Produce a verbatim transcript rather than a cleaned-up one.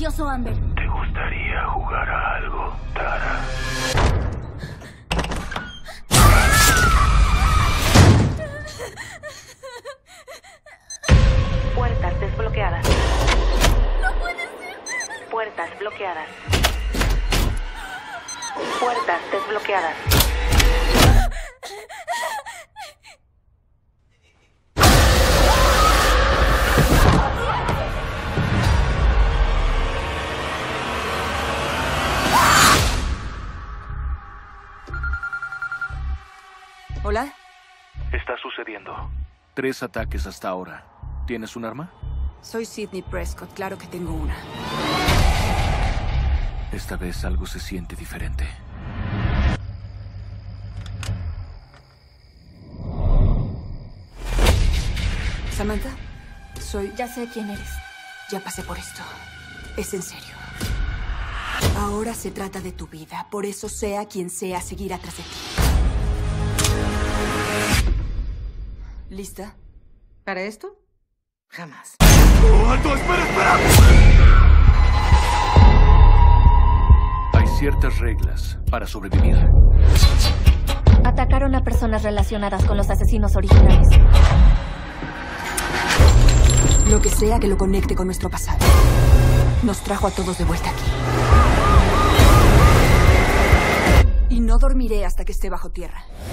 gracioso, Amber. ¿Te gustaría jugar a algo, Tara? Puertas desbloqueadas. ¡No puede ser! Puertas bloqueadas. Puertas desbloqueadas. ¿Hola? Está sucediendo. Tres ataques hasta ahora. ¿Tienes un arma? Soy Sidney Prescott, claro que tengo una. Esta vez algo se siente diferente. Samantha, soy... Ya sé quién eres. Ya pasé por esto. Es en serio. Ahora se trata de tu vida, por eso sea quien sea, seguir atrás de ti. ¿Lista? ¿Para esto? Jamás. ¡Oh, alto! ¡Espera, espera! Hay ciertas reglas para sobrevivir. Atacaron a personas relacionadas con los asesinos originales. Lo que sea que lo conecte con nuestro pasado. Nos trajo a todos de vuelta aquí. Y no dormiré hasta que esté bajo tierra.